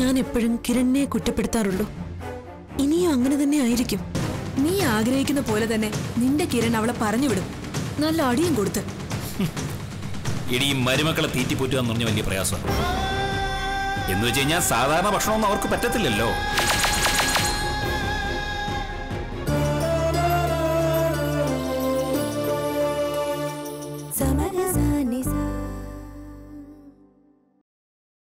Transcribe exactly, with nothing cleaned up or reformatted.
ഞാൻ എപ്പോഴും കിരണിനെ കുറ്റപ്പെടുത്താറുള്ളൂ. ഇനിയും അങ്ങനെ തന്നെ ആയിരിക്കും. നീ ആഗ്രഹിക്കുന്ന പോലെ തന്നെ നിന്റെ കിരൺ അവളെ പറഞ്ഞു വിടും, നല്ല അടിയും കൊടുത്ത്. ഇടി മരുമക്കളെ തീറ്റിപ്പോറ്റുക എന്ന് പറഞ്ഞ വലിയ പ്രയാസം എന്ന് വെച്ച് കഴിഞ്ഞാൽ സാധാരണ ഭക്ഷണമൊന്നും അവർക്ക് പറ്റത്തില്ലല്ലോ.